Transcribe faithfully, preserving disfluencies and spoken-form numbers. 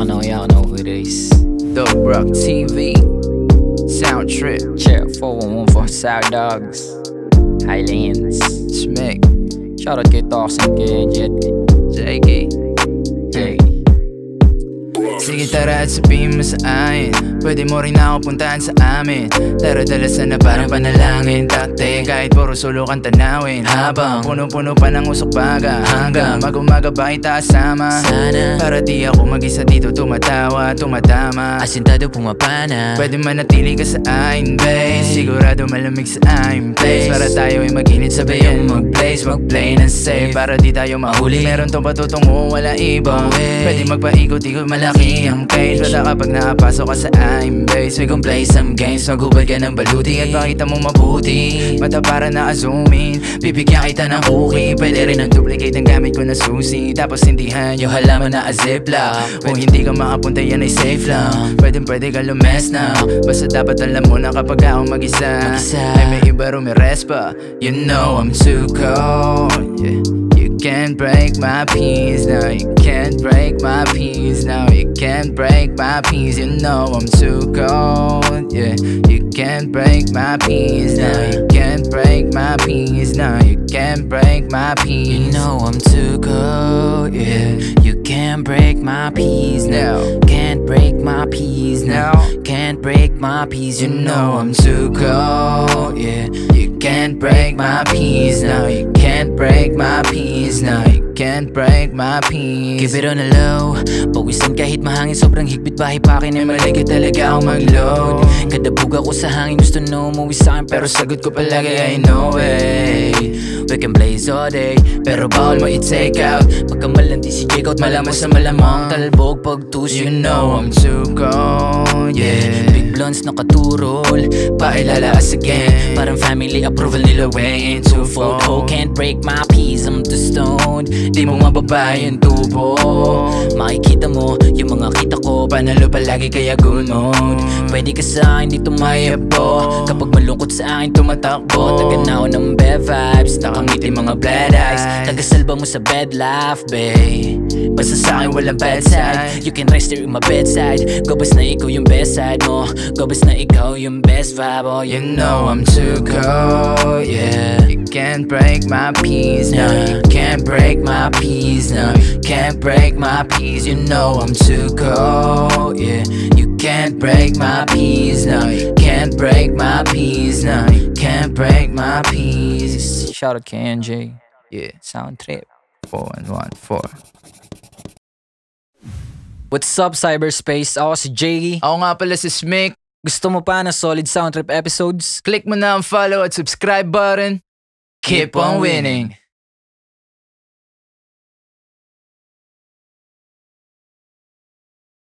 Y'all know, y'all know who it is. DougBrock T V, SoundTrip, Check four one one for South Dogs, Highlands, Mick, shout out kay Tox and kay Jet. J K. Jay. Sige tara at sabihin mo sa akin, pwede mo rin ako puntahan sa amin. Dara-dalasan na parang panalangin, takte kahit puro sulukan tanawin. Habang puno-puno pa ng usok baga, hanggang mag-umaga ba kita kasama. Sana Para di ako mag-isa dito tumatawa, tumatama. asintado pumapana. Pwede manatili ka sa akin, babe. Sigurado malamig sa aking place. Para tayo ay mag-init, sabayang mag-blaze, mag-play ng safe. Para di tayo mahuli, meron tong patutungo, wala ibang way. Pwede magpaikot-ikot, malaki ang cage. Wala kapag nakapasok ka sa aking base. We gon' play some games, magubad ka ng baluti at pakita mo mabuti. Mata para na-zoom in, bibigyan kita ng cookie. Pwede rin ang duplicate ng gamit ko na susi. Tapos hindihan yung halaman na a-ziplock. Kung hindi ka makapunta yan ay safe lang. Pwede pwede ka lumes na. Basta dapat alam mo na kapag ako mag-isa, ay may iba rumires pa. You know I'm too cold, yeah. You can't break my peace now. You can't break my peace now. You can't break my peace. You know I'm too cold, yeah. You can't break my peace now. You can't break my peace now. You can't break my peace. You know I'm too cold, yeah. You can't break my peace now. Can't break my peace now. Can't break my peace. You know I'm too cold, yeah. You can't break my peace now. You can't break my peace now. You can't break my peace. Keep it on the low, pawisan kahit mahangin, sobrang higpit bahay pakin. Ay maligit talaga ako mag-load. Kada buga ko sa hangin, gusto na umuwi sa'kin, pero Pero sagot ko palagi ay no way. we can blaze all day, Pero bawal mo i-take out. pagka malandi si Jake out, Malamang malamas sa sa malamang. malamang talbog pagtus. You know I'm too cold, yeah. Big blunts nakaturol, Pailala us again. parang family approval nila way in twofold. Oh, can't break my peace, I'm too stoned. Di mo mababa yung tubo. Makikita mo yung mga kita ko, Panalo palagi kaya good mood. pwede ka sa akin dito mayabo. Kapag malungkot sa akin tumatakbo, taga na ako ng bad vibes, nakangiti mga bad eyes, tagasalba mo sa bed laugh, babe. Basta sa akin walang bad side. You can rest here in my bedside. Go bas na ikaw yung best side mo. Go bas na ikaw yung best vibe. Oh, You know I'm too cold, yeah. You can't break my peace now. You can't break my peace now. You can't break my peace. You know I'm too cold, yeah. You can't break my peace now. You can't break my peace now. You can't break my peace. Shout out kay N J, Yeah, SoundTrip. four and one four. What's up, cyberspace? Ako si Jay. Ako nga pala si Mick. Gusto mo pa na solid SoundTrip episodes? Click mo na ang follow at subscribe button. Keep on winning.